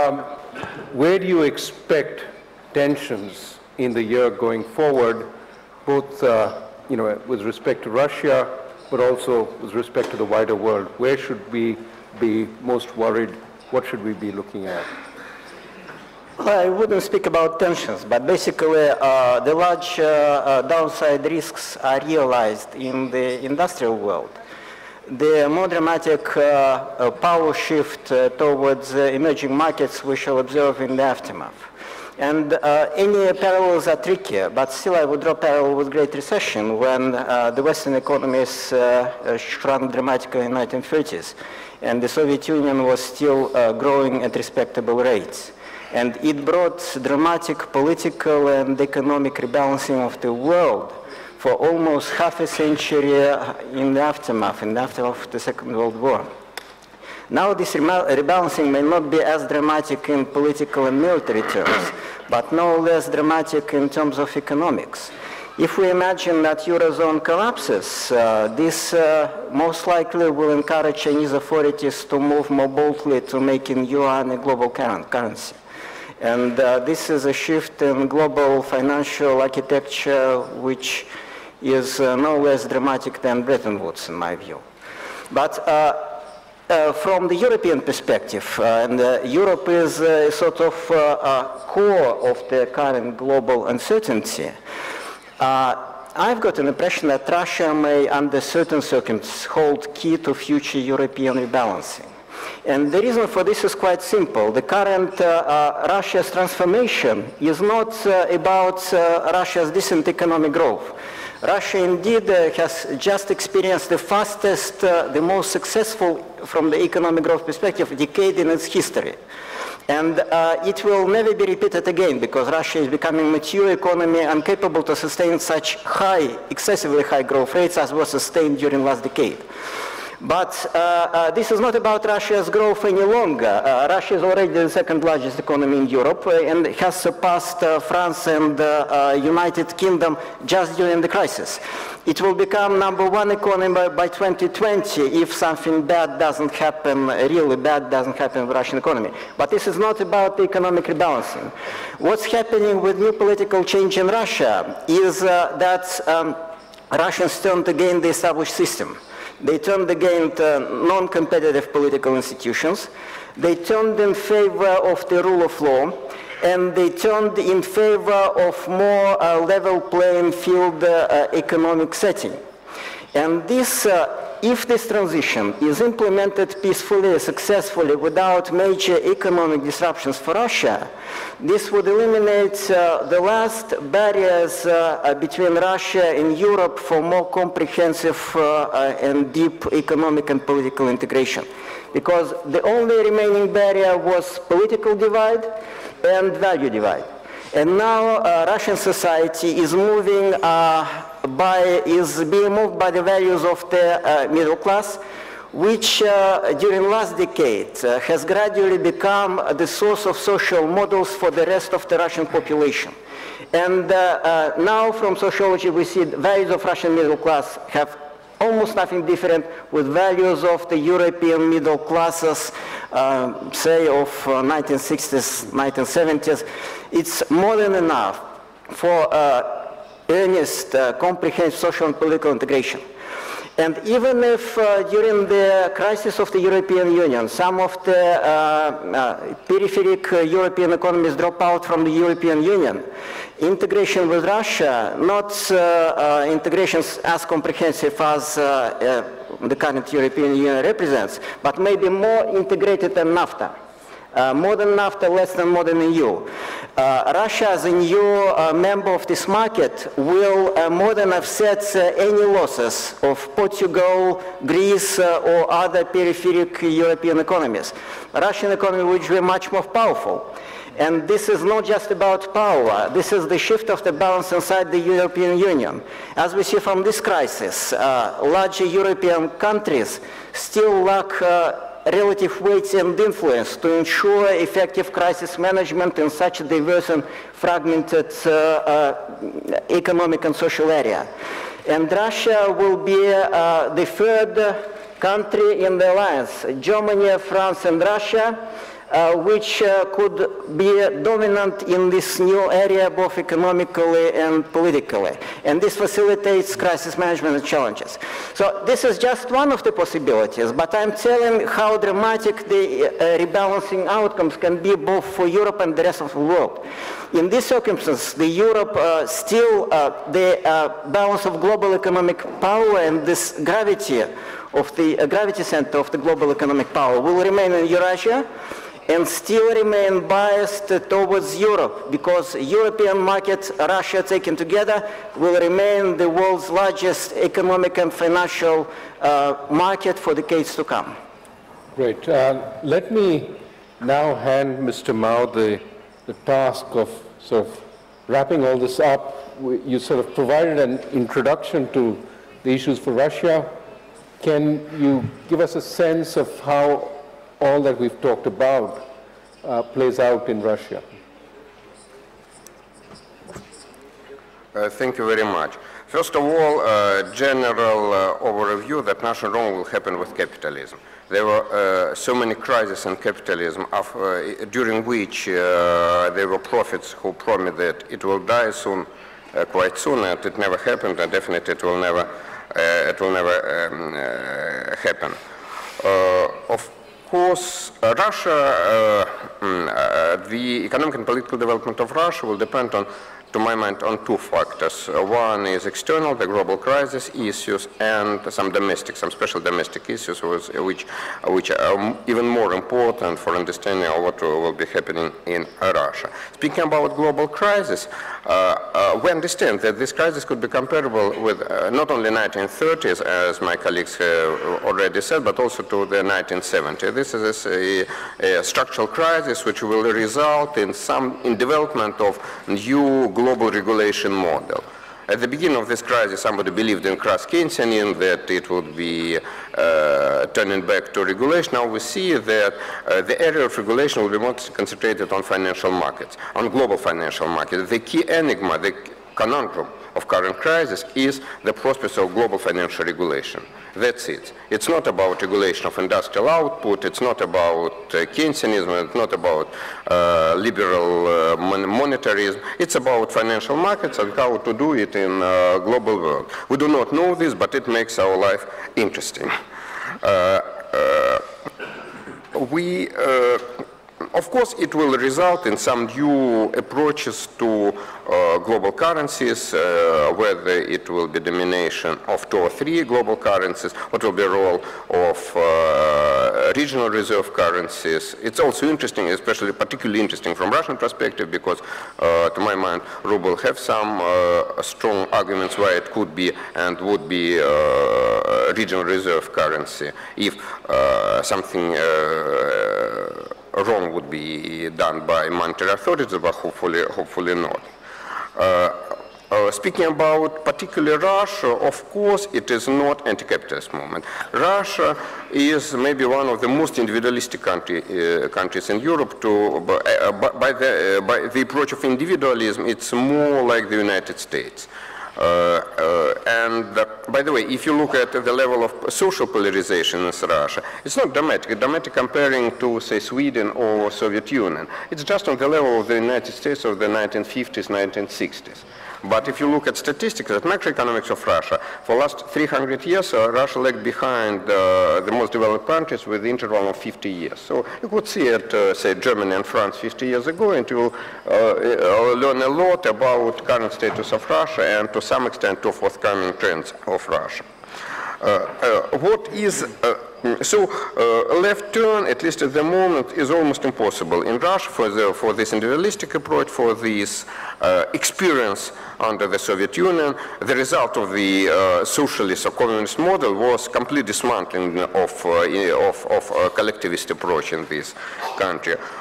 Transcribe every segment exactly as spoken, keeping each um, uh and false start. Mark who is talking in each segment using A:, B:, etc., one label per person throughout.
A: um, where do you expect tensions in the year going forward, both uh, you know, with respect to Russia, but also with respect to the wider world? Where should we be most worried? What should we be looking at?
B: Well, I wouldn't speak about tensions, but basically uh, the large uh, uh, downside risks are realized in the industrial world. The more dramatic uh, uh, power shift uh, towards uh, emerging markets we shall observe in the aftermath. And uh, any parallels are trickier, but still I would draw parallel with Great Recession when uh, the Western economies uh, uh, shrunk dramatically in the nineteen thirties, and the Soviet Union was still uh, growing at respectable rates. And it brought dramatic political and economic rebalancing of the world for almost half a century in the aftermath, in the aftermath of the Second World War. Now this rebalancing may not be as dramatic in political and military terms, but no less dramatic in terms of economics. If we imagine that Eurozone collapses, uh, this uh, most likely will encourage Chinese authorities to move more boldly to making yuan a global currency. And uh, this is a shift in global financial architecture which is uh, no less dramatic than Bretton Woods, in my view. But uh, uh, from the European perspective, uh, and uh, Europe is a sort of uh, a core of the current global uncertainty, uh, I've got an impression that Russia may, under certain circumstances, hold key to future European rebalancing. And the reason for this is quite simple. The current uh, uh, Russia's transformation is not uh, about uh, Russia's decent economic growth. Russia indeed uh, has just experienced the fastest, uh, the most successful, from the economic growth perspective, decade in its history. And uh, it will never be repeated again because Russia is becoming a mature economy and capable to sustain such high, excessively high growth rates as was sustained during last decade. But uh, uh, this is not about Russia's growth any longer. Uh, Russia is already the second largest economy in Europe uh, and has surpassed uh, France and uh, uh, United Kingdom just during the crisis. It will become number one economy by, by twenty twenty if something bad doesn't happen, really bad doesn't happen in the Russian economy. But this is not about the economic rebalancing. What's happening with new political change in Russia is uh, that um, Russians turn to gain the established system. They turned against uh, non-competitive political institutions. They turned in favor of the rule of law, and they turned in favor of more uh, level playing field uh, uh, economic setting. And this, uh, if this transition is implemented peacefully, successfully, without major economic disruptions for Russia, this would eliminate uh, the last barriers uh, between Russia and Europe for more comprehensive uh, uh, and deep economic and political integration. Because the only remaining barrier was political divide and value divide. And now uh, Russian society is moving uh, by, is being moved by the values of the uh, middle class, which uh, during last decade uh, has gradually become the source of social models for the rest of the Russian population. And uh, uh, now from sociology we see the values of Russian middle class have almost nothing different with values of the European middle classes, uh, say of uh, nineteen sixties, nineteen seventies. It's more than enough for uh, earnest, uh, comprehensive social and political integration. And even if uh, during the crisis of the European Union, some of the uh, uh, peripheric uh, European economies drop out from the European Union, integration with Russia, not uh, uh, integrations as comprehensive as uh, uh, the current European Union represents, but maybe more integrated than NAFTA. Uh, more than NAFTA, less than more than E U. Uh, Russia, as a new uh, member of this market, will uh, more than offset uh, any losses of Portugal, Greece, uh, or other peripheric European economies. Russian economy will be much more powerful. And this is not just about power. This is the shift of the balance inside the European Union. As we see from this crisis, uh, larger European countries still lack uh, relative weight and influence to ensure effective crisis management in such a diverse and fragmented uh, uh, economic and social area. And Russia will be uh, the third country in the alliance. Germany, France, and Russia uh, which uh, could be dominant in this new area both economically and politically. And this facilitates crisis management and challenges. So this is just one of the possibilities, but I'm telling how dramatic the uh, rebalancing outcomes can be both for Europe and the rest of the world. In these circumstances, the Europe uh, still, uh, the uh, balance of global economic power and this gravity of the uh, gravity center of the global economic power will remain in Eurasia and still remain biased uh, towards Europe, because European market, Russia taken together, will remain the world's largest economic and financial uh, market for decades to come.
A: Great. Uh, let me now hand Mister Mao the the task of sort of wrapping all this up. You sort of provided an introduction to the issues for Russia. Can you give us a sense of how all that we've talked about uh, plays out in Russia?
C: Uh, thank you very much. First of all, uh, general uh, overview that nothing wrong will happen with capitalism. There were uh, so many crises in capitalism of, uh, during which uh, there were prophets who promised that it will die soon, uh, quite soon, and it never happened, and definitely it will never, uh, it will never um, uh, happen. Uh, of course, uh, Russia, uh, uh, the economic and political development of Russia will depend on, to my mind, on two factors. Uh, one is external, the global crisis issues, and some domestic, some special domestic issues which, which, which are even more important for understanding of what will be happening in Russia. Speaking about global crisis, uh, uh, we understand that this crisis could be comparable with uh, not only nineteen thirties, as my colleagues uh, already said, but also to the nineteen seventies. This is a, a structural crisis which will result in some in development of new global regulation model. At the beginning of this crisis, somebody believed in crass Keynesianism, that it would be uh, turning back to regulation. Now we see that uh, the area of regulation will be more concentrated on financial markets, on global financial markets. The key enigma, the conundrum of current crisis is the prospects of global financial regulation. That's it. It's not about regulation of industrial output, it's not about uh, Keynesianism, it's not about uh, liberal uh, mon monetarism, it's about financial markets and how to do it in uh, global world. We do not know this, but it makes our life interesting. Uh, uh, we uh, Of course, it will result in some new approaches to uh, global currencies, uh, whether it will be domination of two or three global currencies, what will be the role of uh, regional reserve currencies. It's also interesting, especially particularly interesting from Russian perspective, because uh, to my mind, ruble have some uh, strong arguments why it could be and would be uh, regional reserve currency if uh, something uh, wrong would be done by monetary authorities, but hopefully, hopefully not. Uh, uh, speaking about particularly Russia, of course, it is not anti-capitalist movement. Russia is maybe one of the most individualistic country, uh, countries in Europe. To, uh, by, the, uh, by the approach of individualism, it's more like the United States. Uh, uh, and uh, by the way, if you look at the level of social polarization in Russia, it's not dramatic. Dramatic comparing to, say, Sweden or Soviet Union. It's just on the level of the United States of the nineteen fifties, nineteen sixties. But if you look at statistics, at macroeconomics of Russia, for the last three hundred years, uh, Russia lagged behind uh, the most developed countries with the interval of fifty years. So you could see it, uh, say, Germany and France fifty years ago, and you uh, learn a lot about current status of Russia and to some extent to forthcoming trends of Russia. Uh, uh, what is uh, so uh, left turn, at least at the moment, is almost impossible in Russia for the for this individualistic approach, for this uh, experience under the Soviet Union. The result of the uh, socialist or communist model was complete dismantling of uh, of, of a collectivist approach in this country.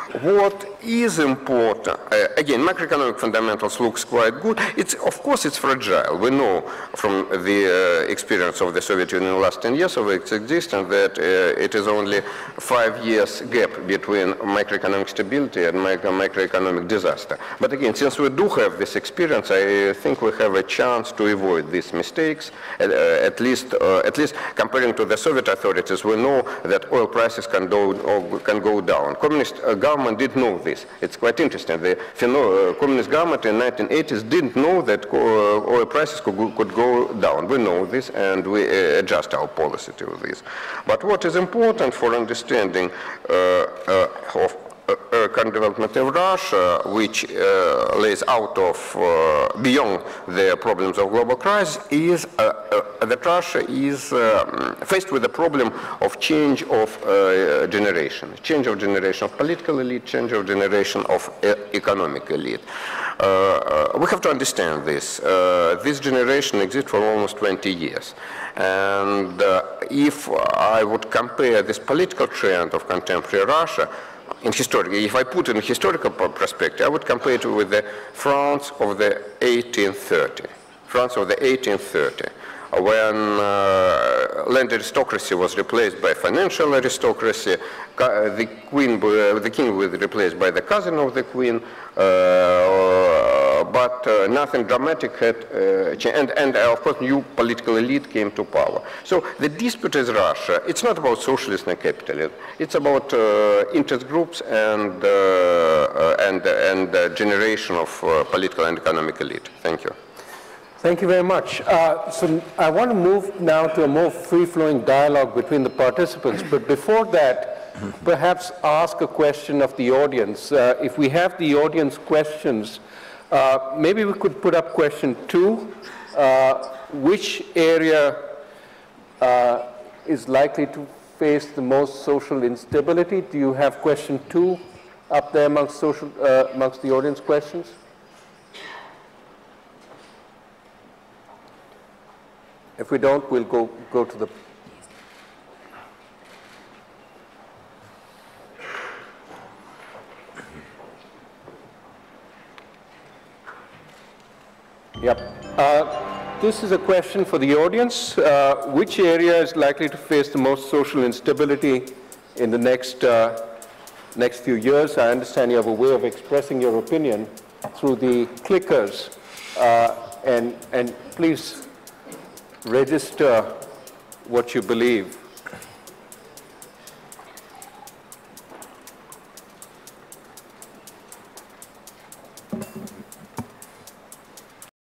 C: what is important, uh, again, macroeconomic fundamentals looks quite good. It's, of course, it's fragile. We know from the uh, experience of the Soviet Union in the last ten years of its existence that uh, it is only five years gap between macroeconomic stability and micro macroeconomic disaster. But again, since we do have this experience, I think we have a chance to avoid these mistakes. Uh, at least, uh, at least comparing to the Soviet authorities, we know that oil prices can go, can go down. Communist uh, government did know this. It's quite interesting. The uh, communist government in the nineteen eighties didn't know that uh, oil prices could go, could go down. We know this, and we uh, adjust our policy to this. But what is important for understanding uh, uh, of Uh, uh, current development in Russia, which uh, lays out of uh, beyond the problems of global crisis, is uh, uh, that Russia is um, faced with the problem of change of uh, generation, change of generation of political elite, change of generation of uh, economic elite. Uh, uh, we have to understand this. Uh, this generation exists for almost twenty years. And uh, if I would compare this political trend of contemporary Russia, in historic, if I put it in historical perspective, I would compare it with the France of the eighteen thirty. France of the eighteen thirty, when uh, land aristocracy was replaced by financial aristocracy, the queen, uh, the king was replaced by the cousin of the queen, uh, but uh, nothing dramatic had uh, changed, and, and uh, of course new political elite came to power. So the dispute is Russia. It's not about socialism and capitalism. It's about uh, interest groups and uh, uh, and and uh, generation of uh, political and economic elite. Thank you.
A: Thank you very much. Uh, so I want to move now to a more free-flowing dialogue between the participants, but before that, perhaps ask a question of the audience. Uh, if we have the audience questions, uh, maybe we could put up question two. Uh, which area uh, is likely to face the most social instability? Do you have question two up there amongst, social, uh, amongst the audience questions? If we don't, we'll go, go to the... Yep. Uh, this is a question for the audience. Uh, which area is likely to face the most social instability in the next, uh, next few years? I understand you have a way of expressing your opinion through the clickers. Uh, and, and please register what you believe.